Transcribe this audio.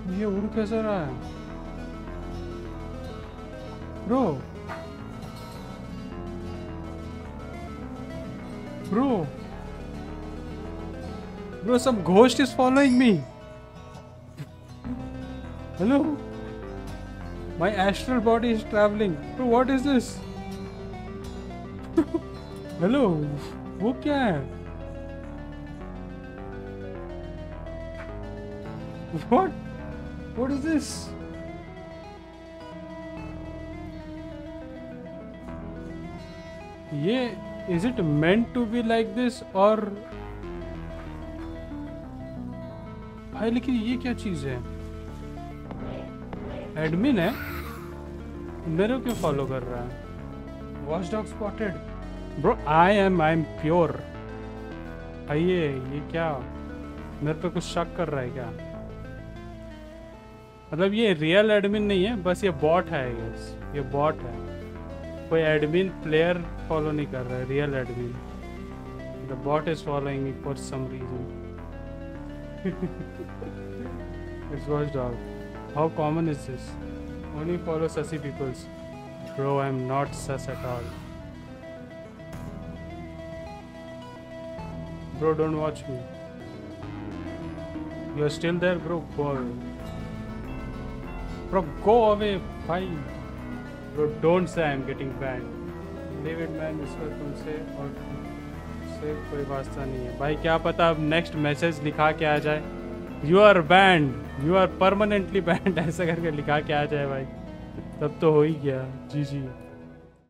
ये उड़ कैसे रहा है bro? Bro bro, some ghost is following me. Hello, my astral body is traveling. Bro, what is this? Hello, वो क्या है? What is this? ये is it meant to be like this और भाई लेकिन ये क्या चीज है? एडमिन है, मेरे को क्यों फॉलो कर रहा है? Watch dog spotted. Bro I am pure. आइए, ये क्या मेरे पे कुछ शक कर रहा है क्या? मतलब ये रियल एडमिन नहीं है, बस ये बॉट है। ये बॉट है, कोई एडमिन प्लेयर फॉलो नहीं कर रहा है, real admin. The bot is following me for some reason. It's watch dog. How common is this? Only follow sussy peoples. Bro I am not sus at all. Bro, don't watch me. You're still there, bro. Go away. Bro, go away, bhai. Bro, don't say I'm getting banned. Leave it, man. इसका तुमसे और से कोई वास्ता नहीं है भाई। क्या पता अब नेक्स्ट मैसेज लिखा के आ जाए, You are banned. You are permanently banned ऐसा करके लिखा के आ जाए भाई, तब तो हो ही गया। जी।